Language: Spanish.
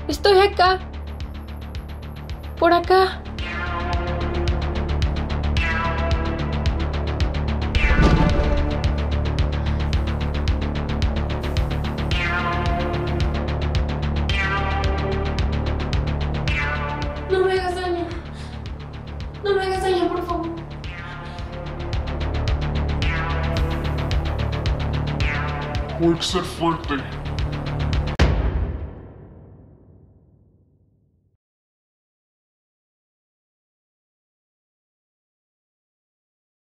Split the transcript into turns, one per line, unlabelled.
Estoy acá. Por acá. No me hagas daño. No me hagas daño, por favor.
Hay que ser fuerte.